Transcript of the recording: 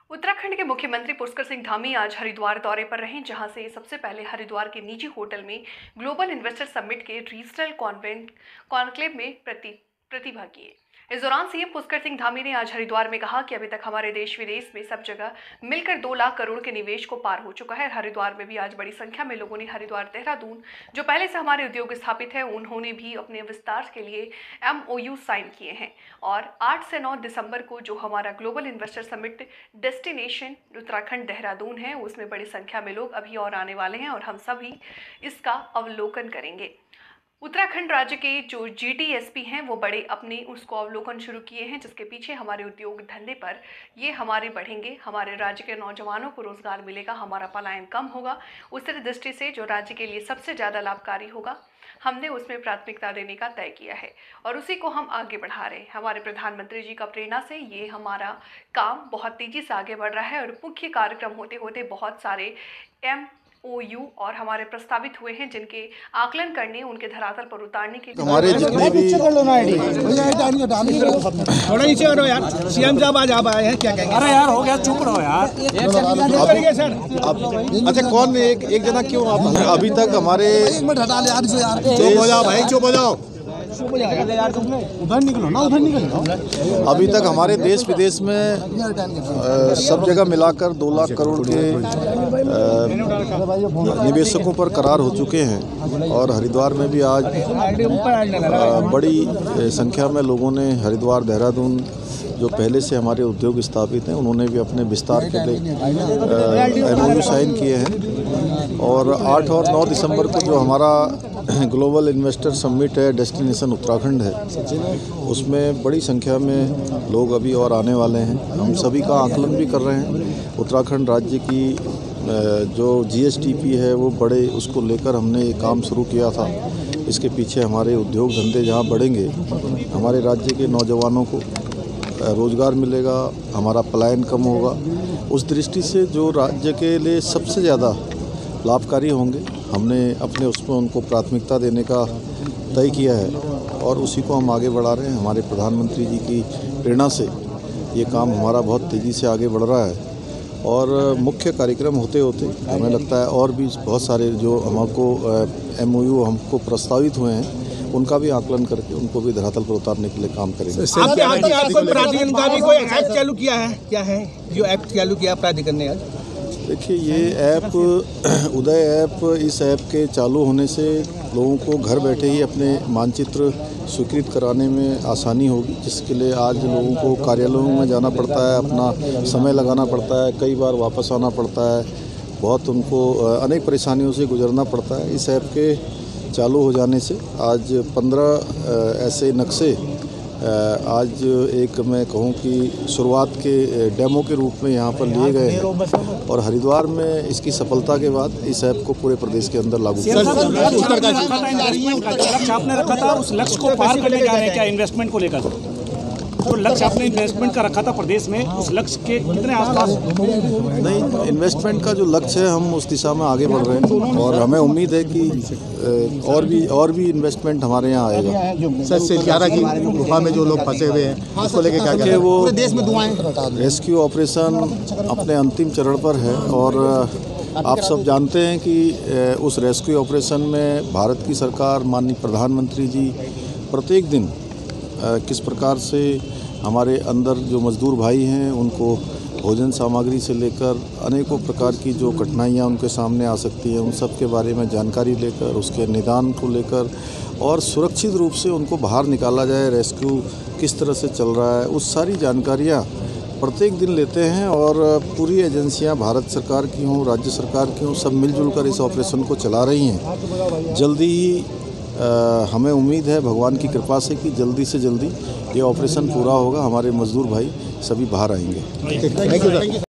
उत्तराखंड के मुख्यमंत्री पुष्कर सिंह धामी आज हरिद्वार दौरे पर रहे, जहां से सबसे पहले हरिद्वार के निजी होटल में ग्लोबल इन्वेस्टर समिट के रीजनल कॉन्क्लेव में प्रतिभाग किए। इस दौरान सीएम पुष्कर सिंह धामी ने आज हरिद्वार में कहा कि अभी तक हमारे देश विदेश में सब जगह मिलकर 2 लाख करोड़ के निवेश को पार हो चुका है। हरिद्वार में भी आज बड़ी संख्या में लोगों ने हरिद्वार देहरादून, जो पहले से हमारे उद्योग स्थापित है, उन्होंने भी अपने विस्तार के लिए MOU साइन किए हैं। और 8 से 9 दिसंबर को जो हमारा global investor summit destination Uttarakhand Dehradun है, उसमें बड़ी संख्या में लोग अभी और आने वाले हैं और हम सभी इसका अवलोकन करेंगे। उत्तराखंड राज्य के जो GTSP हैं वो बड़े अपने उसको अवलोकन शुरू किए हैं, जिसके पीछे हमारे उद्योग धंधे पर ये हमारे बढ़ेंगे, हमारे राज्य के नौजवानों को रोजगार मिलेगा, हमारा पलायन कम होगा। उस दृष्टि से जो राज्य के लिए सबसे ज़्यादा लाभकारी होगा, हमने उसमें प्राथमिकता देने का तय किया है और उसी को हम आगे बढ़ा रहे हैं। हमारे प्रधानमंत्री जी का प्रेरणा से ये हमारा काम बहुत तेज़ी से आगे बढ़ रहा है और मुख्य कार्यक्रम होते होते बहुत सारे MOU और हमारे प्रस्तावित हुए हैं, जिनके आकलन करने, उनके धरातल पर उतारने के लिए हमारे जितने भी थोड़ा नीचे करो यार। सीएम साहब आज आप आए हैं, क्या कहेंगे? अरे यार हो गया, चुप रहो यार। अच्छा कौन एक जना क्यों आप अभी तक हमारे चुप हो जाओ भाई, चुप हो जाओ। उधर निकलो ना, उधर निकलो। अभी तक हमारे देश विदेश में सब जगह मिलाकर 2 लाख करोड़ के निवेशकों पर करार हो चुके हैं और हरिद्वार में भी आज बड़ी संख्या में लोगों ने हरिद्वार देहरादून जो पहले से हमारे उद्योग स्थापित हैं, उन्होंने भी अपने विस्तार के लिए MOU साइन किए हैं। और 8 और 9 दिसंबर को जो हमारा ग्लोबल इन्वेस्टर समिट है डेस्टिनेशन उत्तराखंड है, उसमें बड़ी संख्या में लोग अभी और आने वाले हैं। हम सभी का आकलन भी कर रहे हैं। उत्तराखंड राज्य की जो GSTP है वो बड़े, उसको लेकर हमने ये काम शुरू किया था। इसके पीछे हमारे उद्योग धंधे जहाँ बढ़ेंगे, हमारे राज्य के नौजवानों को रोज़गार मिलेगा, हमारा पलायन कम होगा। उस दृष्टि से जो राज्य के लिए सबसे ज़्यादा लाभकारी होंगे, हमने अपने उसमें उनको प्राथमिकता देने का तय किया है और उसी को हम आगे बढ़ा रहे हैं। हमारे प्रधानमंत्री जी की प्रेरणा से ये काम हमारा बहुत तेज़ी से आगे बढ़ रहा है और मुख्य कार्यक्रम होते होते हमें लगता है और भी बहुत सारे जो हमको MOU हमको प्रस्तावित हुए हैं, उनका भी आकलन करके उनको भी धरातल पर उतारने के लिए काम करेंगे। कोई प्राधिकरण का भी कोई ऐप चालू किया है? क्या है जो ऐप चालू किया प्राधिकरण ने आज? देखिए, ये ऐप उदय ऐप, इस ऐप के चालू होने से लोगों को घर बैठे ही अपने मानचित्र स्वीकृत कराने में आसानी होगी, जिसके लिए आज लोगों को कार्यालयों में जाना पड़ता है, अपना समय लगाना पड़ता है, कई बार वापस आना पड़ता है, बहुत उनको अनेक परेशानियों से गुजरना पड़ता है। इस ऐप के चालू हो जाने से आज 15 ऐसे नक्शे आज एक मैं कहूँ कि शुरुआत के डेमो के रूप में यहाँ पर लिए गए हैं और हरिद्वार में इसकी सफलता के बाद इस ऐप को पूरे प्रदेश के अंदर लागू किया जाएगा। लक्ष्य आपने रखा था, उस लक्ष्य को पार करने जा रहे हैं क्या? इन्वेस्टमेंट को लेकर तो लक्ष्य आपने इन्वेस्टमेंट का रखा था प्रदेश में, उस लक्ष्य के कितने आसपास? नहीं, इन्वेस्टमेंट का जो लक्ष्य है, हम उस दिशा में आगे बढ़ रहे हैं और हमें उम्मीद है कि और भी इन्वेस्टमेंट हमारे यहाँ आएगा। सर, सिलग्यारा की गुफा में जो लोग फंसे हुए हैं, उसको लेके क्या करें? वो देश में दुआएं, रेस्क्यू ऑपरेशन अपने अंतिम चरण पर है और आप सब जानते हैं कि उस रेस्क्यू ऑपरेशन में भारत की सरकार, माननीय प्रधानमंत्री जी प्रत्येक दिन किस प्रकार से हमारे अंदर जो मजदूर भाई हैं उनको भोजन सामग्री से लेकर अनेकों प्रकार की जो कठिनाइयाँ उनके सामने आ सकती हैं, उन सब के बारे में जानकारी लेकर, उसके निदान को लेकर और सुरक्षित रूप से उनको बाहर निकाला जाए, रेस्क्यू किस तरह से चल रहा है, उस सारी जानकारियाँ प्रत्येक दिन लेते हैं और पूरी एजेंसियां भारत सरकार की हों, राज्य सरकार की हों, सब मिलजुल कर इस ऑपरेशन को चला रही हैं। जल्दी ही हमें उम्मीद है भगवान की कृपा से कि जल्दी से जल्दी ये ऑपरेशन पूरा होगा, हमारे मजदूर भाई सभी बाहर आएंगे।